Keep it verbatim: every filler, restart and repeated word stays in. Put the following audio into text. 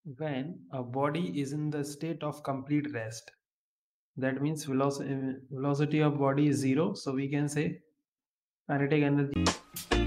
when a body is in the state of complete rest. That means velocity velocity of body is zero. So we can say kinetic energy